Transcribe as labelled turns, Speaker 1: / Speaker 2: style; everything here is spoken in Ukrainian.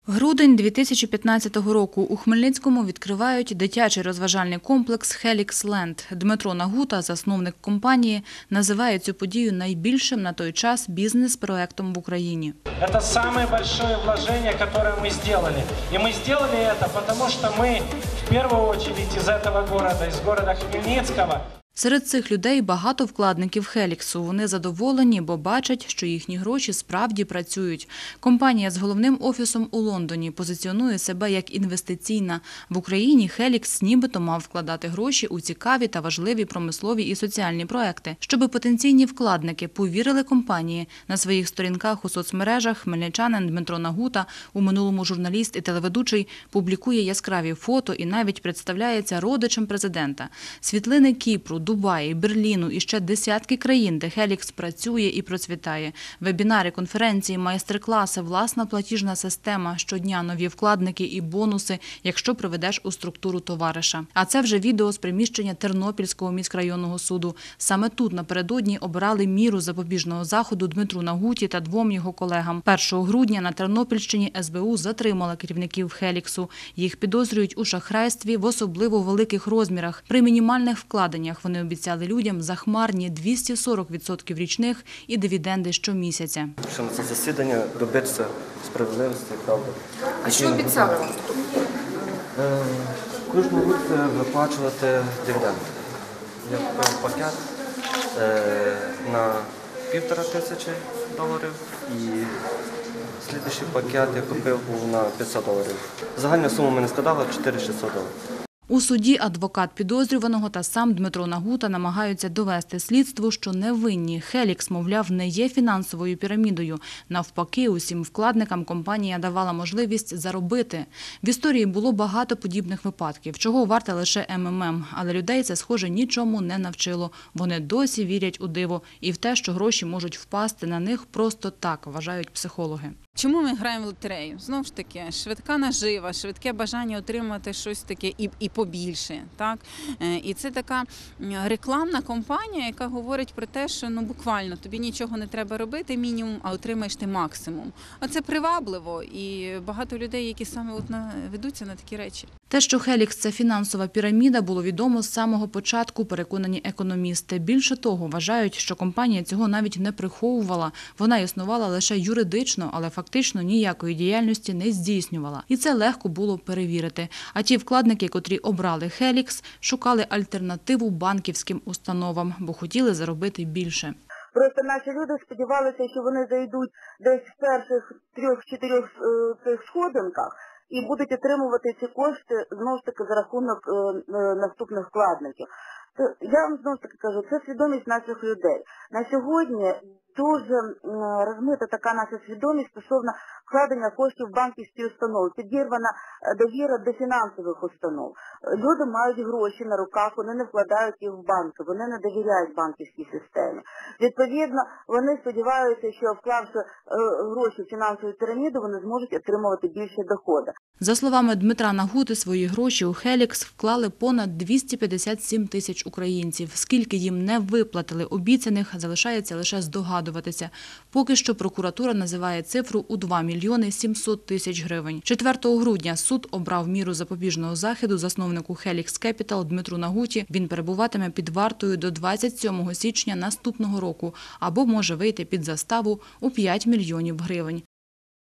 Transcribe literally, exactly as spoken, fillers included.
Speaker 1: Грудень дві тисячі п'ятнадцятого року у Хмельницькому відкривають дитячий розважальний комплекс «Хелікс Ленд». Дмитро Нагута, засновник компанії, називає цю подію найбільшим на той час бізнес-проектом в Україні.
Speaker 2: Це самое большое вложение, которое мы сделали. И мы сделали это, потому что мы в первую очередь из этого города, из города Хмельницкого.
Speaker 1: Серед цих людей багато вкладників «Хеліксу». Вони задоволені, бо бачать, що їхні гроші справді працюють. Компанія з головним офісом у Лондоні позиціонує себе як інвестиційна. В Україні «Хелікс» нібито мав вкладати гроші у цікаві та важливі промислові і соціальні проекти. Щоби потенційні вкладники повірили компанії, на своїх сторінках у соцмережах хмельничанин Дмитро Нагута, у минулому журналіст і телеведучий, публікує яскраві фото і навіть представляється родичем президента. Світлини Кіпру, Дубаї, Берліну і ще десятки країн, де «Хелікс» працює і процвітає. Вебінари, конференції, майстер-класи, власна платіжна система, щодня нові вкладники і бонуси, якщо приведеш у структуру товариша. А це вже відео з приміщення Тернопільського міськрайонного суду. Саме тут напередодні обирали міру запобіжного заходу Дмитру Нагуті та двом його колегам. першого грудня на Тернопільщині ес бе у затримала керівників «Хеліксу». Їх підозрюють у шахрайстві в особливо великих розмірах. При мінімальних вкладеннях вони обіцяли людям захмарні двісті сорок відсотків річних і дивіденди щомісяця.
Speaker 3: Що на це засідання добитися справедливості і правди.
Speaker 4: А що обіцяли вам?
Speaker 3: Кожного року виплачувати дивіденди. Я купив пакет на півтора тисячі доларів і слідчий пакет я купив був на п'ятсот доларів. Загальна сума мене складала чотири тисячі шістсот доларів.
Speaker 1: У суді адвокат підозрюваного та сам Дмитро Нагута намагаються довести слідству, що невинні. «Хелікс», мовляв, не є фінансовою пірамідою. Навпаки, усім вкладникам компанія давала можливість заробити. В історії було багато подібних випадків, чого варте лише ем ем ем. Але людей це, схоже, нічому не навчило. Вони досі вірять у диво і в те, що гроші можуть впасти на них просто так, вважають психологи.
Speaker 4: Чому ми граємо в лотерею? Знову ж таки, швидка нажива, швидке бажання отримати щось таке і, і побільше. Так? І це така рекламна кампанія, яка говорить про те, що ну, буквально тобі нічого не треба робити, мінімум, а отримаєш ти максимум. А це привабливо і багато людей, які саме от на, ведуться на такі речі.
Speaker 1: Те, що «Хелікс» – це фінансова піраміда, було відомо з самого початку, переконані економісти. Більше того, вважають, що компанія цього навіть не приховувала. Вона існувала лише юридично, але фактично ніякої діяльності не здійснювала. І це легко було перевірити. А ті вкладники, котрі обрали «Хелікс», шукали альтернативу банківським установам, бо хотіли заробити більше.
Speaker 5: Просто наші люди сподівалися, що вони зайдуть десь в перших трьох-чотирьох цих сходинках, і будуть отримувати ці кошти, знову ж таки, за рахунок е, е, наступних вкладників. То я вам знову ж таки кажу, це свідомість наших людей. На сьогодні дуже е, розмита така наша свідомість стосовно вкладення коштів в банківські установи. Підірвана довіра до фінансових установ. Люди мають гроші на руках, вони не вкладають їх в банки, вони не довіряють банківській системі. Відповідно, вони сподіваються, що вклавши е, гроші в фінансову піраміду, вони зможуть отримувати більше доходи.
Speaker 1: За словами Дмитра Нагути, свої гроші у «Хелікс» вклали понад двісті п'ятдесят сім тисяч українців. Скільки їм не виплатили обіцяних, залишається лише здогадуватися. Поки що прокуратура називає цифру у два мільйони сімсот тисяч гривень. четвертого грудня суд обрав міру запобіжного заходу засновнику «Хелікс Кепітал» Дмитру Нагуті. Він перебуватиме під вартою до двадцять сьомого січня наступного року або може вийти під заставу у п'ять мільйонів гривень.